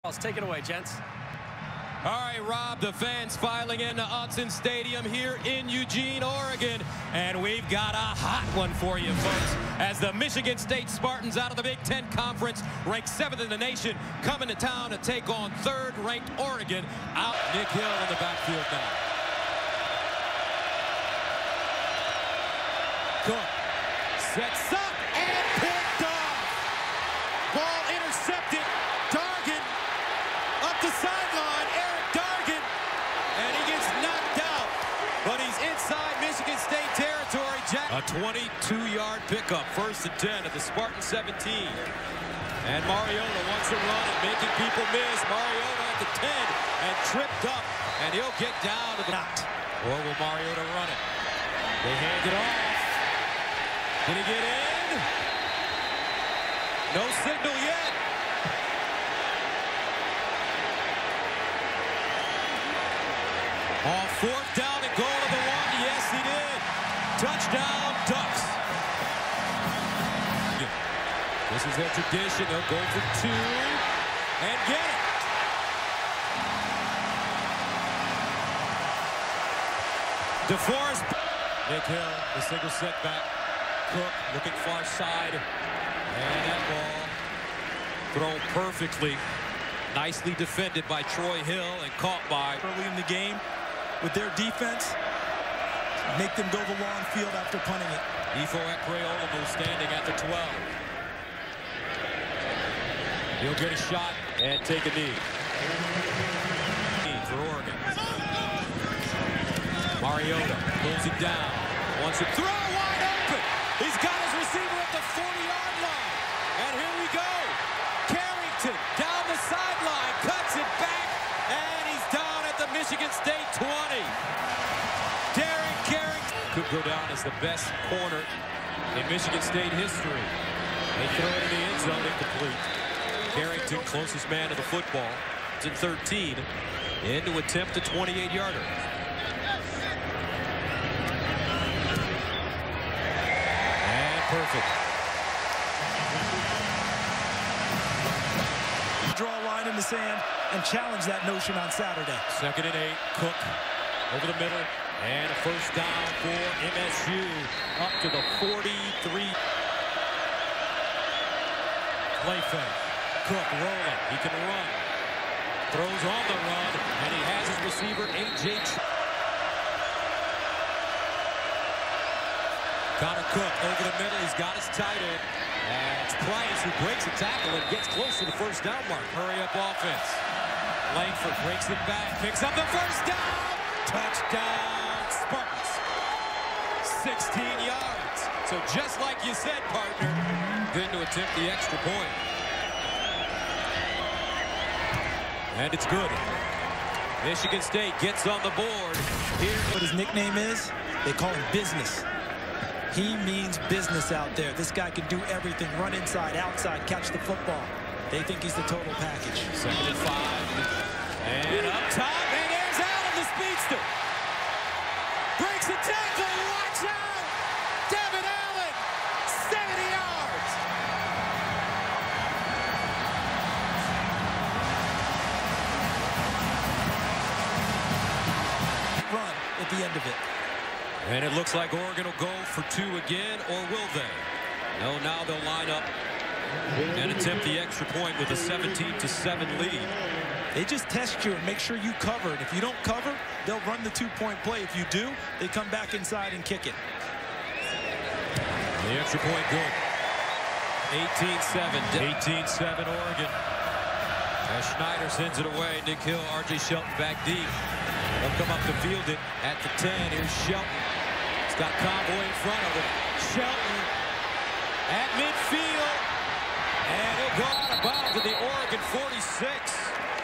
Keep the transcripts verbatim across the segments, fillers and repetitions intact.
Let's take it away, gents. All right, Rob, the fans filing into Autzen Stadium here in Eugene, Oregon. And we've got a hot one for you, folks, as the Michigan State Spartans out of the Big Ten Conference, ranked seventh in the nation, coming to town to take on third-ranked Oregon. Out Nick Hill in the backfield now. Cook sets up and picked off. Ball intercepted. Dargan up the sideline. Eric Dargan. And he gets knocked out. But he's inside Michigan State territory. Jack. A twenty-two yard pickup. First and ten at the Spartan seventeen. And Mariota wants to run it, making people miss. Mariota at the ten and tripped up. And he'll get down to the knot. Or will Mariota run it? They hand it off. Did he get in? No signal yet. On fourth down and goal to the one. Yes, he did. Touchdown, Ducks. This is their tradition. They'll go for two and get it. DeForest. Nick Hill, the single setback. Cook looking far side. And that ball thrown perfectly. Nicely defended by Troy Hill and caught by. Early in the game with their defense. Make them go the long field after punting it. Ifo Ekreolamu standing at the twelve. He'll get a shot and take a knee. For Oregon. Mariota pulls it down. Wants to throw wide open. He's got his receiver at the forty yard line. And here we go. Carrington down the sideline. Cuts it back. And he's down at the Michigan State twenty. Darren Carrington could go down as the best corner in Michigan State history. They throw it in the end zone, incomplete. Carrington, closest man to the football. It's in thirteen. In to attempt a twenty-eight yarder. And perfect. Draw a line in the sand and challenge that notion on Saturday. Second and eight. Cook over the middle. And a first down for M S U. Up to the forty-three. Play fake. Cook rolling. He can run. Throws on the run. And he has his receiver, A J Connor Cook over the middle. He's got his tight end. And it's Price who breaks the tackle and gets close to the first down mark. Hurry up offense. Langford breaks it back. Picks up the first down. Touchdown Spartans. sixteen yards. So just like you said, partner, then to attempt the extra point. And it's good. Michigan State gets on the board. Here, what his nickname is, they call him Business. He means business out there. This guy can do everything. Run inside, outside, catch the football. They think he's the total package. Second and five. And up top, and there's Allen, the speedster. Breaks the tackle, watch out! Devin Allen, seventy yards. Run at the end of it. And it looks like Oregon will go for two again, or will they? No, now they'll line up and attempt the extra point with a seventeen to seven lead. They just test you and make sure you cover it. If you don't cover, they'll run the two-point play. If you do, they come back inside and kick it. The extra point good. eighteen seven. eighteen seven Oregon. As Schneider sends it away, Nick Hill, R J Shelton back deep. They'll come up to field it at the ten. Here's Shelton. He's got Convoy in front of him. Shelton at midfield. And he'll go out of bounds at the Oregon forty-six.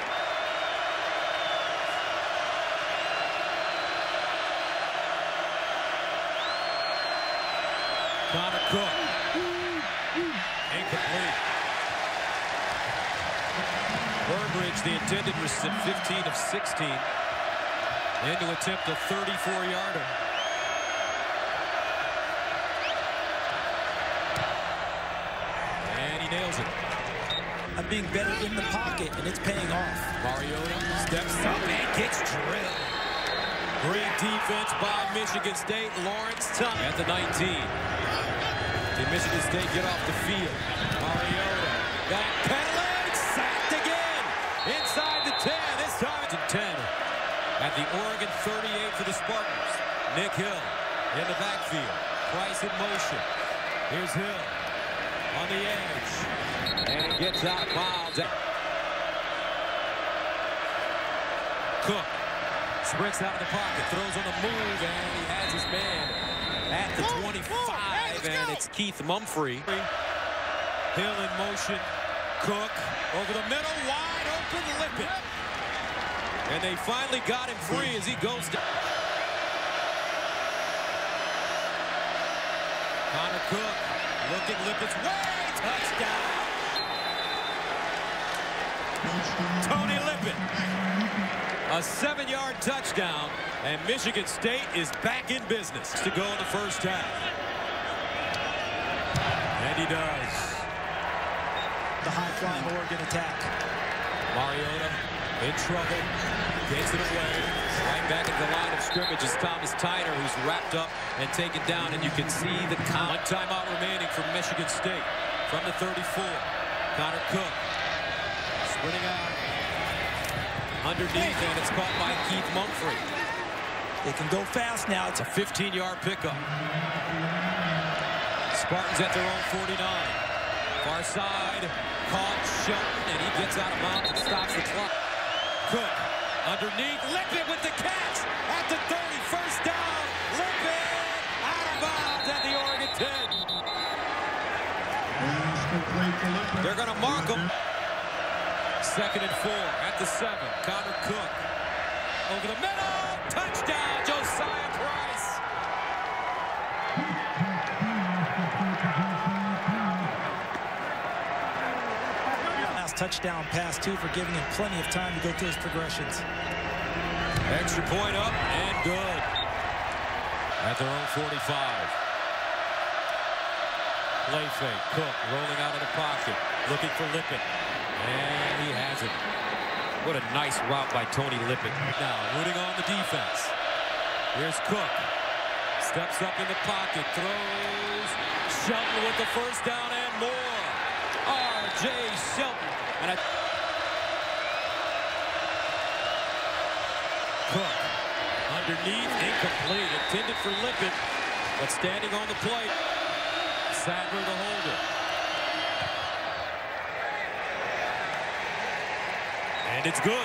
Connor Cook. Incomplete. Burbridge, the intended receiver, fifteen of sixteen. In to attempt a thirty-four yarder. And he nails it. on being better in the pocket, and it's paying off. Mariota steps up and gets drilled. Great defense by Michigan State. Lawrence Tuck at the nineteen. Did Michigan State get off the field? Mariota backpedaling, sacked again. Inside the ten, this time it's a ten. At the Oregon thirty-eight for the Spartans. Nick Hill in the backfield. Price in motion. Here's Hill on the edge. And he gets out of bounds. Cook sprints out of the pocket, throws on the move, and he has his man at the twenty-five, and it's Keith Mumphrey. Hill in motion. Cook over the middle, wide open, Lippett. And they finally got him free as he goes down. Connor Cook looking Lippett's way, touchdown. Tony Lippett. A seven-yard touchdown, and Michigan State is back in business to go in the first half. And he does. The high-flying Oregon attack. Mariota in trouble, takes it away. Right back at the line of scrimmage is Thomas Tyner, who's wrapped up and taken down, and you can see the count. One timeout remaining from Michigan State from the thirty-four. Connor Cook sprinting out. Underneath, and it's caught by Keith Mumphrey. They can go fast now. It's a fifteen-yard pickup. Spartans at their own forty-nine. Far side, caught Shelton, and he gets out of bounds and stops the clock. Cook underneath, Lippett with the catch at the thirty, first down. Lippett out of bounds at the Oregon ten. They're going to mark him. Second and four at the seven. Connor Cook over the middle. Touchdown, Josiah Price. Last touchdown pass, too, for giving him plenty of time to go through his progressions. Extra point up and good. At their own forty-five. Play fake. Cook rolling out of the pocket. Looking for Lippett. And he has it. What a nice route by Tony Lippett. Now, rooting on the defense. Here's Cook. Steps up in the pocket. Throws. Shelton with the first down and more. R J Shelton. And a Cook. Underneath. Incomplete. Intended for Lippett. But standing on the plate. Sadler the holder. And it's good.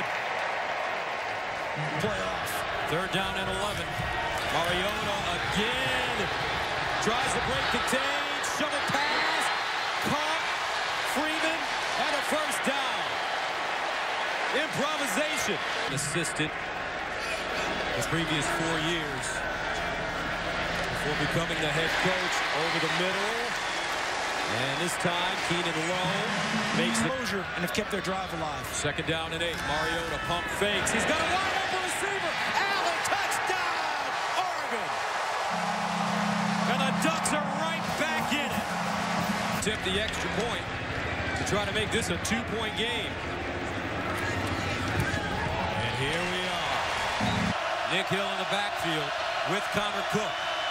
Playoff. Third down and eleven. Mariota again. Tries to break contain. Shovel pass. Caught. Freeman. And a first down. Improvisation. Assistant the previous four years before becoming the head coach over the middle. And this time, Keenan Lowe makes the closure and have kept their drive alive. Second down and eight. Mariota pump fakes. He's got a wide open receiver. Allen, touchdown, Oregon. And the Ducks are right back in it. Tip the extra point to try to make this a two-point game. And here we are. Nick Hill in the backfield with Connor Cook.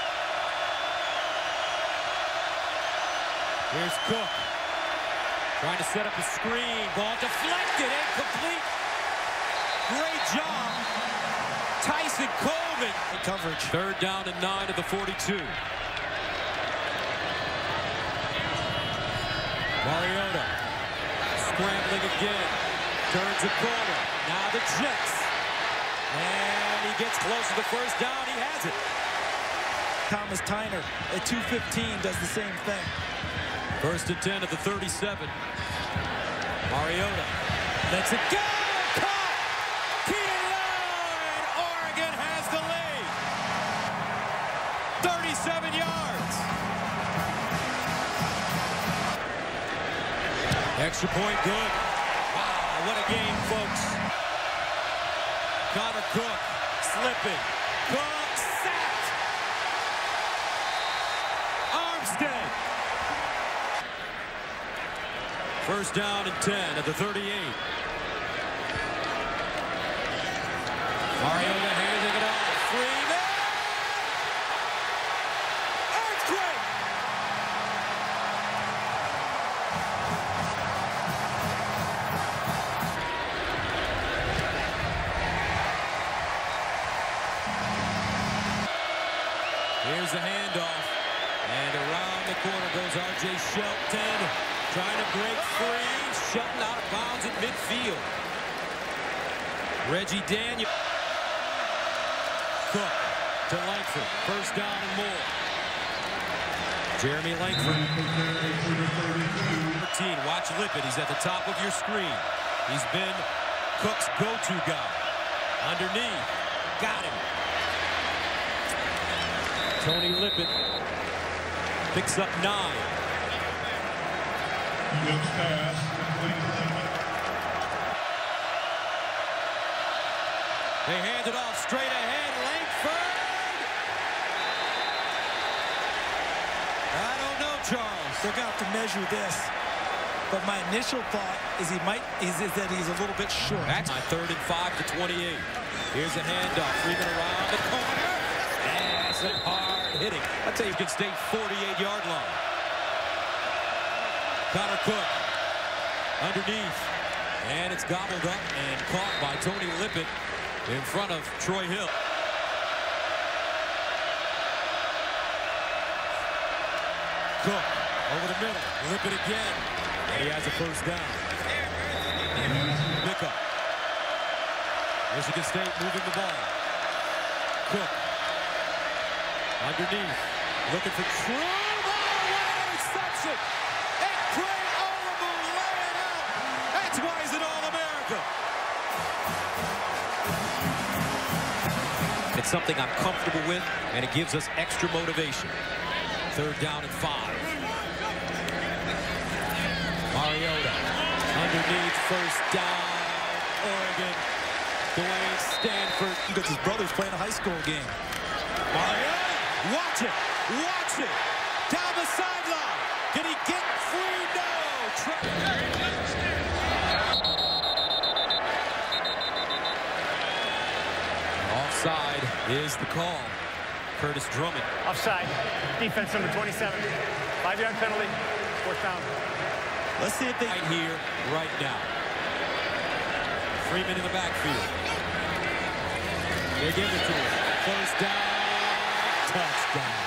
Here's Cook. Trying to set up a screen. Ball deflected. Incomplete. Great job. Tyson Coleman. Coverage. Third down and nine to the forty-two. Mariota. Scrambling again. Turns the corner. Now the Jets. And he gets close to the first down. He has it. Thomas Tyner at two fifteen does the same thing. First and ten at the thirty-seven. Mariota lets it go. Caught. Keenan Lowe. Oregon has the lead. thirty-seven yards. Extra point good. Wow, what a game, folks. Connor Cook slipping. Cook sacked. Armstead. First down and ten at the thirty-eight. Mariota handing it off. Freeman! Earthquake! Here's the handoff. And around the corner goes R J Shelton. Trying to break free. Shelton out of bounds at midfield. Reggie Daniel. Cook to Langford. First down and more. Jeremy Langford. thirteen. Watch Lippett. He's at the top of your screen. He's been Cook's go-to guy. Underneath. Got him. Tony Lippett picks up nine. They hand it off straight ahead. Langford. I don't know, Charles. They're going to have to measure this. But my initial thought is he might is, is that he's a little bit short. That's my third and five to twenty-eight. Here's a handoff. Freeman around the corner. And some hard hitting. I tell you, you can stay forty-eight yard line. Connor Cook underneath. And it's gobbled up and caught by Tony Lippett in front of Troy Hill. Cook over the middle. Lippett again. And he has a first down. Pick up. Michigan State moving the ball. Cook. Underneath. Looking for True. Oh, what an interception! And Craig Olamu laying out. That's why he's an All-America. It's something I'm comfortable with, and it gives us extra motivation. Third down and five. Mariota underneath, first down, Oregon. Dwayne Stanford. Because his brother's playing a high school game. Mariota, watch it, watch it. Down the sideline. Can he get free? No. Offside is the call. Curtis Drummond. Offside. Defense number twenty-seven. Five-yard penalty. Fourth down. Let's see if they... Right here, right now. Freeman in the backfield. They give it to him. First down. Touchdown.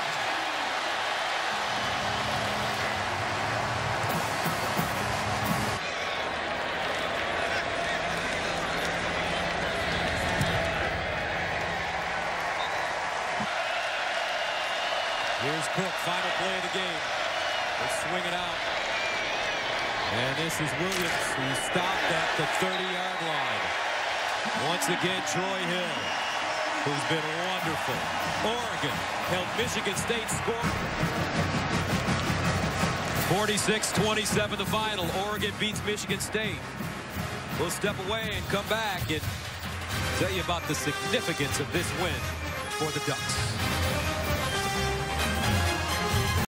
Here's Cook, final play of the game. They swing it out. And this is Williams, who stopped at the thirty yard line. Once again, Troy Hill, who's been wonderful. Oregon held Michigan State score. forty-six twenty-seven the final. Oregon beats Michigan State. We'll step away and come back and tell you about the significance of this win for the Ducks.